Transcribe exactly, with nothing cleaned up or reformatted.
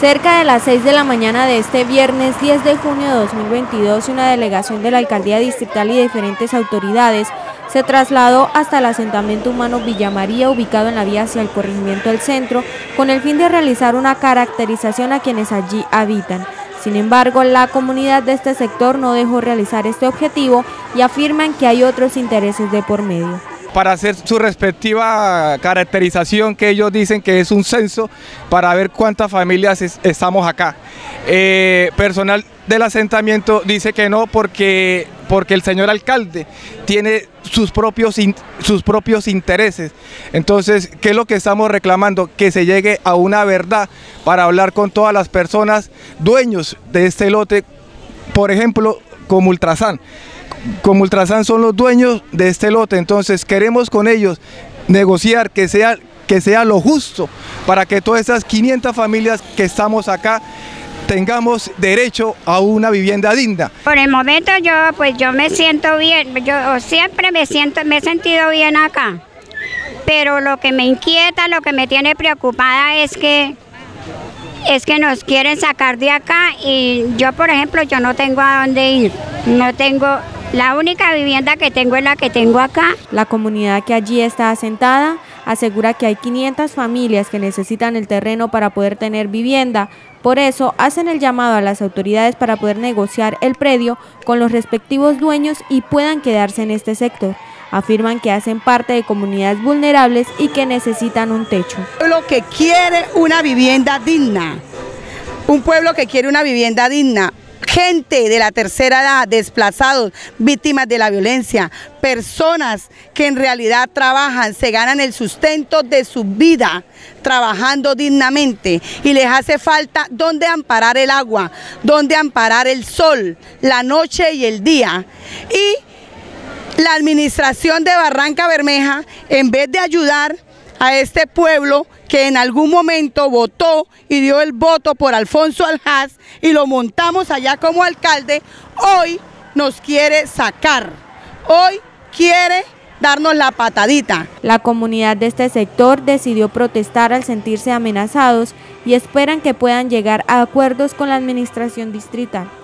Cerca de las seis de la mañana de este viernes diez de junio de dos mil veintidós, una delegación de la Alcaldía Distrital y de diferentes autoridades se trasladó hasta el asentamiento humano Villa María, ubicado en la vía hacia el corregimiento del centro, con el fin de realizar una caracterización a quienes allí habitan. Sin embargo, la comunidad de este sector no dejó realizar este objetivo y afirman que hay otros intereses de por medio. Para hacer su respectiva caracterización, que ellos dicen que es un censo para ver cuántas familias es, estamos acá. Eh, personal del asentamiento dice que no porque, porque el señor alcalde tiene sus propios, in, sus propios intereses. Entonces, ¿qué es lo que estamos reclamando? Que se llegue a una verdad para hablar con todas las personas dueños de este lote, por ejemplo, como Ultrasan. Como Ultrasan son los dueños de este lote, entonces queremos con ellos negociar que sea, que sea lo justo para que todas esas quinientas familias que estamos acá tengamos derecho a una vivienda digna. Por el momento yo pues yo me siento bien, yo siempre me siento me he sentido bien acá, pero lo que me inquieta, lo que me tiene preocupada es que es que nos quieren sacar de acá y yo, por ejemplo, yo no tengo a dónde ir, no tengo. La única vivienda que tengo es la que tengo acá. La comunidad que allí está asentada asegura que hay quinientas familias que necesitan el terreno para poder tener vivienda. Por eso hacen el llamado a las autoridades para poder negociar el predio con los respectivos dueños y puedan quedarse en este sector. Afirman que hacen parte de comunidades vulnerables y que necesitan un techo. Un pueblo que quiere una vivienda digna, un pueblo que quiere una vivienda digna. Gente de la tercera edad, desplazados, víctimas de la violencia, personas que en realidad trabajan, se ganan el sustento de su vida, trabajando dignamente y les hace falta dónde amparar el agua, dónde amparar el sol, la noche y el día. Y la administración de Barranca Bermeja, en vez de ayudar a este pueblo que en algún momento votó y dio el voto por Alfonso Aljaz y lo montamos allá como alcalde, hoy nos quiere sacar, hoy quiere darnos la patadita. La comunidad de este sector decidió protestar al sentirse amenazados y esperan que puedan llegar a acuerdos con la administración distrital.